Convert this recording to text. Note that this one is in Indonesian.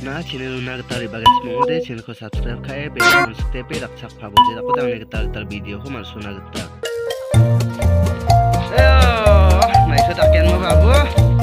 Na channel na gitar ibagas mongode channel ko subscribe khae bell icon tepe rakchak phabo je ako dang gitar video ko mal suna gitar. Ayo, mai so takian mo babu.